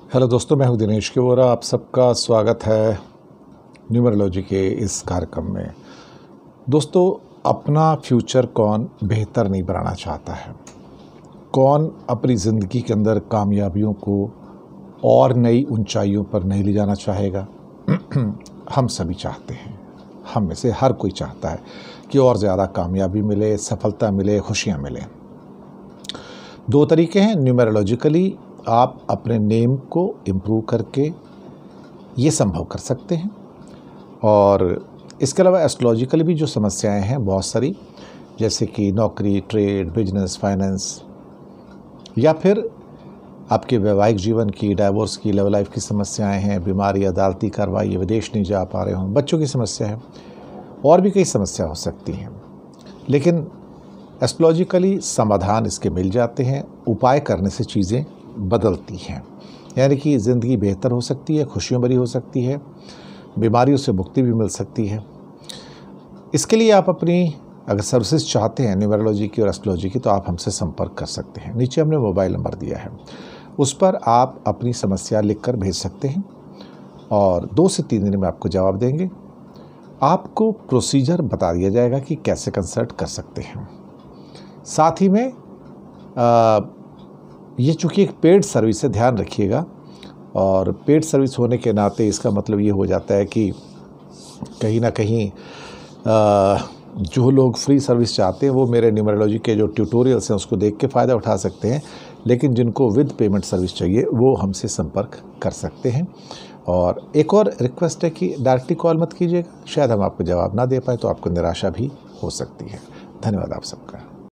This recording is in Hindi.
हेलो दोस्तों, मैं हूं दिनेश किवोरा। आप सबका स्वागत है न्यूमरोलॉजी के इस कार्यक्रम में। दोस्तों, अपना फ्यूचर कौन बेहतर नहीं बनाना चाहता है? कौन अपनी ज़िंदगी के अंदर कामयाबियों को और नई ऊंचाइयों पर नहीं ले जाना चाहेगा? हम सभी चाहते हैं। हम में से हर कोई चाहता है कि और ज़्यादा कामयाबी मिले, सफलता मिले, खुशियाँ मिलें। दो तरीके हैं। न्यूमरोलॉजिकली आप अपने नेम को इम्प्रूव करके ये संभव कर सकते हैं, और इसके अलावा एस्ट्रोलॉजिकली भी जो समस्याएं हैं बहुत सारी, जैसे कि नौकरी, ट्रेड, बिजनेस, फाइनेंस, या फिर आपके वैवाहिक जीवन की, डाइवोर्स की, लव लाइफ की समस्याएं हैं, बीमारी, अदालती कार्रवाई, विदेश नहीं जा पा रहे हों, बच्चों की समस्या है, और भी कई समस्या हो सकती हैं। लेकिन एस्ट्रोलॉजिकली समाधान इसके मिल जाते हैं। उपाय करने से चीज़ें बदलती हैं, यानी कि ज़िंदगी बेहतर हो सकती है, खुशियों भरी हो सकती है, बीमारियों से मुक्ति भी मिल सकती है। इसके लिए आप अपनी अगर सर्विसेज चाहते हैं न्यूमरोलॉजी की और एस्ट्रोलॉजी की, तो आप हमसे संपर्क कर सकते हैं। नीचे हमने मोबाइल नंबर दिया है, उस पर आप अपनी समस्या लिखकर भेज सकते हैं और 2 से 3 दिन में आपको जवाब देंगे। आपको प्रोसीजर बता दिया जाएगा कि कैसे कंसल्ट कर सकते हैं। साथ ही में ये चूँकि एक पेड सर्विस है, ध्यान रखिएगा, और पेड सर्विस होने के नाते इसका मतलब ये हो जाता है कि कहीं ना कहीं जो लोग फ्री सर्विस चाहते हैं वो मेरे न्यूमरोलॉजी के जो ट्यूटोरियल्स हैं उसको देख के फ़ायदा उठा सकते हैं, लेकिन जिनको विद पेमेंट सर्विस चाहिए वो हमसे संपर्क कर सकते हैं। और एक और रिक्वेस्ट है कि डायरेक्टली कॉल मत कीजिएगा, शायद हम आपको जवाब ना दे पाए तो आपको निराशा भी हो सकती है। धन्यवाद आप सबका।